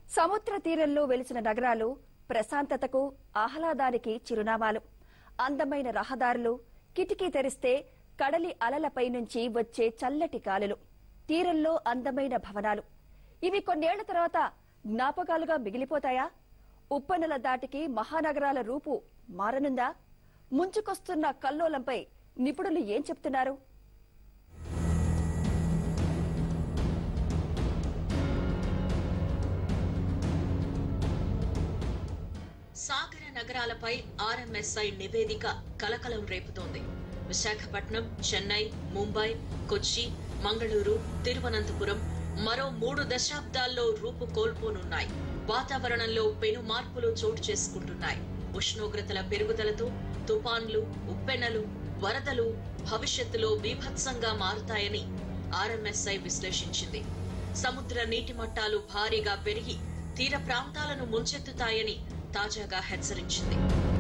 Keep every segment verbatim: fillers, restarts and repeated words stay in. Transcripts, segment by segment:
సముద్ర తీరంలో వెలిసిన నగరాలు ప్రశాంతతకు ఆహ్లాదానికి చిరునామాలు. అందమైన రహదారులు, కిటికీ తెరిస్తే కడలి అలలపై నుంచి వచ్చే చల్లటి గాలులు, తీరంలో అందమైన భవనాలు. ఇవి కొన్నేళ్ల తర్వాత జ్ఞాపకాలుగా మిగిలిపోతాయా? ఉప్పనల దాటికి మహానగరాల రూపు మారనుందా? ముంచుకొస్తున్న కల్లోలంపై నిపుణులు ఏం చెప్తున్నారు? సాగర నగరాలపై ఆర్ఎంఎస్ఐ నివేదిక కలకలం రేపుతోంది. విశాఖపట్నం, చెన్నై, ముంబై, కొచ్చి, మంగళూరు, తిరువనంతపురం మరో మూడు దశాబ్దాల్లో రూపు కోల్పోనున్నాయి. వాతావరణంలో పెను మార్పులు చోటు చేసుకుంటున్నాయి. ఉష్ణోగ్రతల పెరుగుదలతో తుపాన్లు, ఉప్పెనలు, వరదలు భవిష్యత్తులో బీభత్సంగా మారుతాయని ఆర్ఎంఎస్ఐ విశ్లేషించింది. సముద్ర నీటి మట్టాలు భారీగా పెరిగి తీర ప్రాంతాలను ముంచెత్తుతాయని తాజాగా హెచ్చరించింది.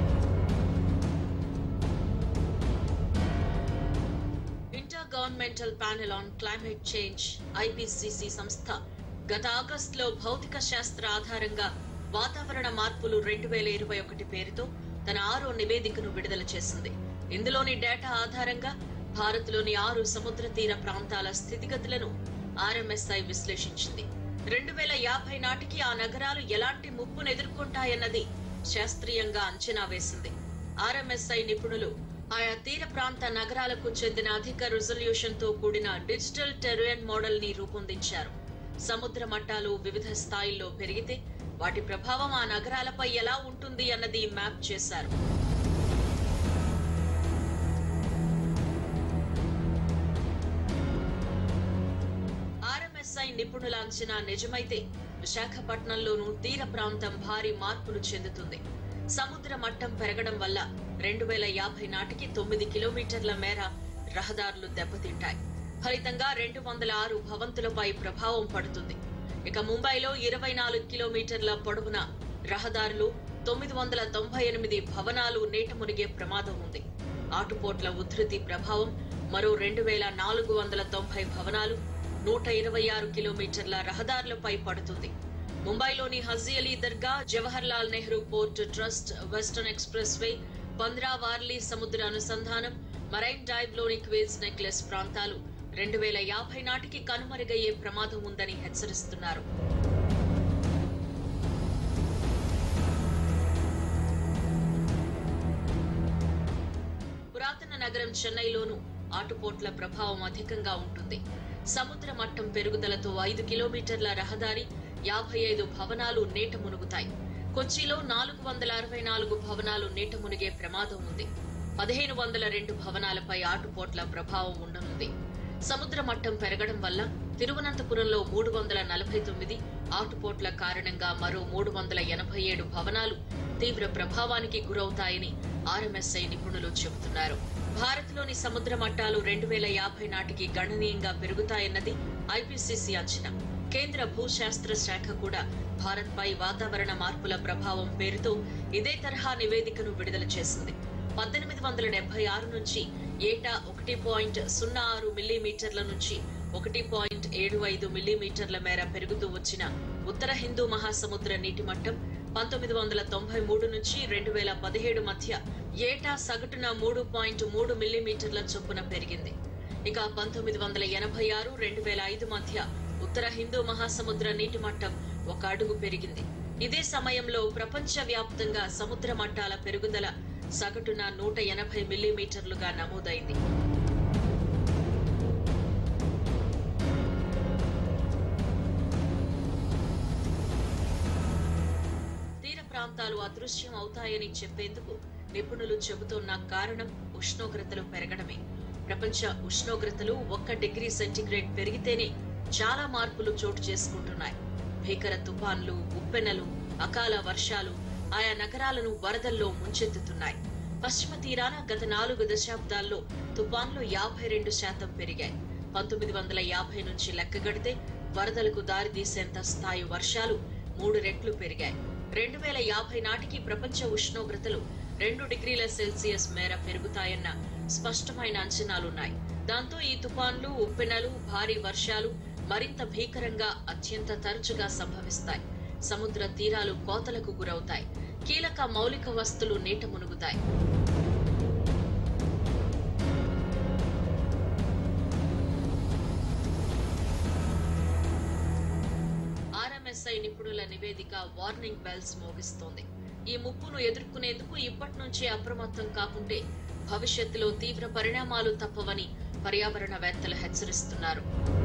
Intergovernmental Panel on Climate Change IPCC సంస్థ గత ఆగస్టులో భౌతిక శాస్త్ర ఆధారంగా వాతావరణ మార్పులు రెండు వేల ఇరవై ఒకటి పేరుతో తన ఆరో నివేదికను విడుదల చేసింది. ఇందులోని డేటా ఆధారంగా భారత్లోని ఆరు సముద్ర తీర ప్రాంతాల స్థితిగతులను ఆర్ఎంఎస్ఐ విశ్లేషించింది. రెండు వేల యాభై నాటికి ఆ నగరాలు ఎలాంటి ముప్పును ఎదుర్కొంటాయన్నది శాస్త్రీయంగా అంచనా వేసింది. ఆర్ఎంఎస్ఐ నిపుణులు ఆయా తీర ప్రాంత నగరాలకు చెందిన అధిక రిజల్యూషన్ తో కూడిన డిజిటల్ టెర్రేన్ మోడల్ ని రూపొందించారు. సముద్ర మట్టాలు వివిధ స్థాయిల్లో పెరిగితే వాటి ప్రభావం ఆ నగరాలపై ఎలా ఉంటుంది అన్నది మ్యాప్ చేశారు. ఆర్ఎంఎస్ఐ నిపుణుల అంచనా నిజమైతే విశాఖపట్నంలోనూ తీర ప్రాంతం భారీ మార్పులు చెందుతుంది. సముద్ర మట్టం పెరగడం వల్ల రెండు వేల యాభై నాటికి తొమ్మిది కిలోమీటర్ల మేర రహదారులు దెబ్బతింటాయి. ఫలితంగా రెండు వందల ఆరు భవంతులపై ప్రభావం పడుతుంది. ఇక ముంబైలో ఇరవై నాలుగు కిలోమీటర్ల పొడవున రహదారులు, తొమ్మిది వందల తొంభై ఎనిమిది భవనాలు నీట మునిగే ప్రమాదం ఉంది. ఆటుపోట్ల ఉధృతి ప్రభావం మరో రెండు వేల నాలుగు వందల తొంభై భవనాలు, నూట ఇరవై ఆరు కిలోమీటర్ల రహదారులపై పడుతుంది. ముంబైలోని Haji Ali Dargah, Jawaharlal Nehru Port Trust, Western Expressway, Bandra Worli సముద్ర అనుసంధానం, మరైన్ డ్రైవ్ లోని క్వీన్స్ నెక్లెస్ ప్రాంతాలు రెండు వేల యాభై నాటికి కనుమరుగయ్యే ప్రమాదం ఉందని హెచ్చరిస్తున్నారు. పురాతన నగరం చెన్నైలోనూ ఆటుపోట్ల ప్రభావం అధికంగా ఉంటుంది. సముద్ర మట్టం పెరుగుదలతో ఐదు కిలోమీటర్ల రహదారి, యాభై ఐదు భవనాలు నీట మునుగుతాయి. కొచ్చిలో నాలుగు వందల అరవై నాలుగు భవనాలు నీట మునిగే ప్రమాదం ఉంది. పదిహేను వందల రెండు భవనాలపై ఆటుపోట్ల ప్రభావం ఉండనుంది. సముద్ర మట్టం పెరగడం వల్ల తిరువనంతపురంలో మూడు వందల నలభై తొమ్మిది, ఆటుపోట్ల కారణంగా మరో మూడు వందల ఎనభై ఏడు భవనాలు తీవ్ర ప్రభావానికి గురవుతాయని ఆర్ఎంఎస్ఐ నిపుణులు చెబుతున్నారు. భారత్లోని సముద్ర మట్టాలు రెండు వేల యాభై నాటికి గణనీయంగా పెరుగుతాయన్నది ఐపీసీసీ అంచనా. కేంద్ర భూశాస్త్ర శాఖ కూడా భారత్ పై వాతావరణ మార్పుల ప్రభావం పేరుతో ఇదే తరహా నివేదికను విడుదల చేసింది. పద్దెనిమిది వందల డెబ్బై ఆరు నుంచి ఏటా ఒకటి పాయింట్ సున్నా ఆరు మిల్లీమీటర్ల నుంచి ఒకటి పాయింట్ ఏడు ఐదు మిల్లీమీటర్ల మేర పెరుగుతూ వచ్చిన ఉత్తర హిందూ మహాసముద్ర నీటి మట్టం పంతొమ్మిది వందల తొంభై మూడు నుంచి రెండు వేల పదిహేడు మధ్య ఏటా సగటున మూడు పాయింట్ మూడు మిల్లీమీటర్ల చొప్పున పెరిగింది. ఇక పంతొమ్మిది వందల ఎనభై ఆరు రెండు వేల ఐదు మధ్య ఉత్తర హిందూ మహాసముద్ర నీటి మట్టం ఒక అడుగు పెరిగింది. ఇదే సమయంలో ప్రపంచ వ్యాప్తంగా సముద్ర మట్టాల పెరుగుదల సగటున నూట ఎనభై మిల్లీమీటర్లుగా నమోదైంది. తీర ప్రాంతాలు అదృశ్యం అవుతాయని చెప్పేందుకు నిపుణులు చెబుతున్న కారణం ఉష్ణోగ్రతలు పెరగడమే. ప్రపంచ ఉష్ణోగ్రతలు ఒక్క డిగ్రీ సెంటీగ్రేడ్ పెరిగితేనే చాలా మార్పులు చోటు చేసుకుంటున్నాయి. భీకర తుఫాన్లు, ఉప్పెనలు, అకాల వర్షాలు ఆయా నగరాలను వరదల్లో ముంచెత్తుతున్నాయి. పశ్చిమ తీరాన గత నాలుగు దశాబ్దాల్లో తుఫాన్లు యాభై రెండు శాతం పెరిగాయి. పంతొమ్మిది వందల యాభై నుంచి లెక్కగడితే వరదలకు దారితీసేంత స్థాయి వర్షాలు మూడు రెట్లు పెరిగాయి. రెండు వేల యాభై నాటికి ప్రపంచ ఉష్ణోగ్రతలు రెండు డిగ్రీల సెల్సియస్ మేర పెరుగుతాయన్న స్పష్టమైన అంచనాలున్నాయి. దాంతో ఈ తుఫాన్లు, ఉప్పెనలు, భారీ వర్షాలు మరింత భీకరంగా, అత్యంత తరచుగా సంభవిస్తాయి. సముద్ర తీరాలు కోతలకు గురవుతాయి. కీలక మౌలిక వస్తువులు నీట మునుగుతాయి. ఆర్ఎంఎస్ఐ నిపుణుల నివేదిక వార్నింగ్ బెల్స్ మోగిస్తోంది. ఈ ముప్పును ఎదుర్కొనేందుకు ఇప్పటి నుంచే అప్రమత్తం కాకుంటే భవిష్యత్తులో తీవ్ర పరిణామాలు తప్పవని పర్యావరణవేత్తలు హెచ్చరిస్తున్నారు.